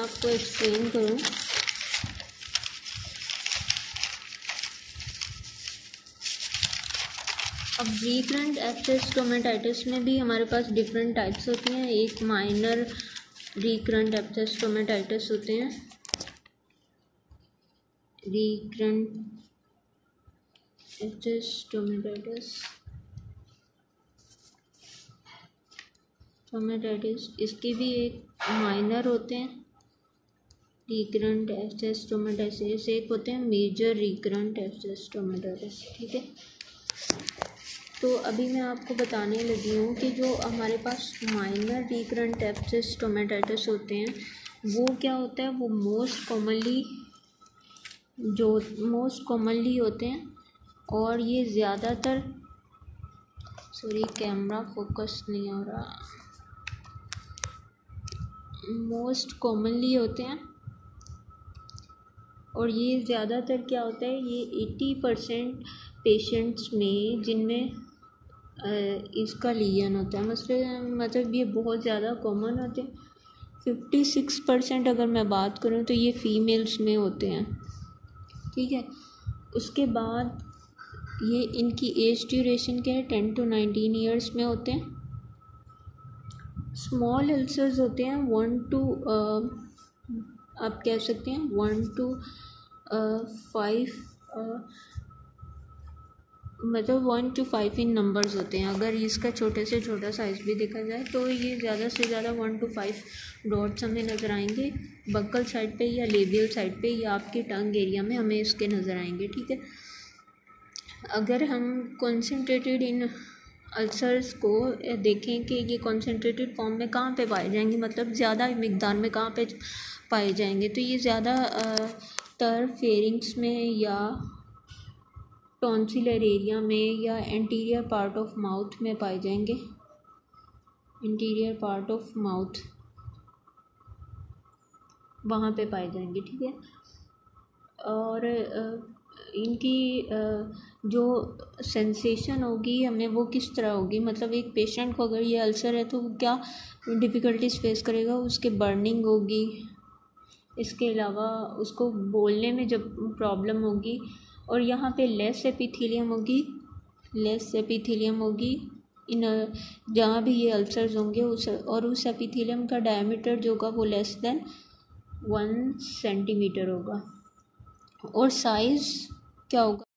आपको एक्सप्लेन करूँ, अब रिकरेंट एब्सेस स्टोमेटाइटिस में भी हमारे पास डिफरेंट टाइप्स होती हैं। एक माइनर रिकरेंट एब्सेस स्टोमेटाइटिस होते हैं, रिकरेंट एब्सेस स्टोमेटाइटिस इसके भी एक माइनर होते हैं रिकरेंट एब्सेस स्टोमेटाइटिस, एक होते हैं मेजर रिकरेंट एब्सेस स्टोमेटाइटिस। ठीक है, तो अभी मैं आपको बताने लगी हूँ कि जो हमारे पास माइनर रिकरेंट एब्सेस स्टोमेटाइटिस होते हैं वो क्या होता है, वो मोस्ट कॉमनली होते हैं और ये ज़्यादातर, सॉरी कैमरा फोकस नहीं हो रहा, मोस्ट कॉमनली होते हैं और ये ज़्यादातर क्या होता है, ये 80% पेशेंट्स में जिनमें इसका लीजन होता है, मतलब ये बहुत ज़्यादा कॉमन होते हैं। 56% अगर मैं बात करूँ तो ये फीमेल्स में होते हैं। ठीक है, उसके बाद ये इनकी एज ड्यूरेशन क्या है, 10 to 19 ईयर्स में होते हैं। स्मॉल अल्सर्स होते हैं 1 to आप कह सकते हैं 1 to 5 मतलब 1 to 5 इन नंबर्स होते हैं। अगर इसका छोटे से छोटा साइज़ भी देखा जाए तो ये ज़्यादा से ज़्यादा 1 to 5 डॉट्स हमें नज़र आएंगे बक्कल साइड पे या लेबियल साइड पे या आपके टंग एरिया में हमें इसके नज़र आएंगे। ठीक है, अगर हम कॉन्सेंट्रेटेड इन अल्सर्स को देखें कि ये कॉन्सेंट्रेटेड फॉर्म में कहाँ पे पाए जाएंगे, मतलब ज़्यादा मिकदार में कहाँ पे पाए जाएंगे, तो ये ज़्यादा तर फेरिंग्स में या टॉन्सिलर एरिया में या एंटीरियर पार्ट ऑफ माउथ में पाए जाएंगे, इंटीरियर पार्ट ऑफ माउथ वहाँ पे पाए जाएंगे। ठीक है, और इनकी जो सेंसेशन होगी हमें वो किस तरह होगी, मतलब एक पेशेंट को अगर ये अल्सर है तो वो क्या डिफ़िकल्टीज फेस करेगा, उसके बर्निंग होगी, इसके अलावा उसको बोलने में जब प्रॉब्लम होगी, और यहाँ पे लेस एपिथेलियम होगी इन जहाँ भी ये अल्सर्स होंगे उस एपिथेलियम का डायमीटर जो होगा वो लेस देन 1 सेंटीमीटर होगा और साइज़ क्या होगा,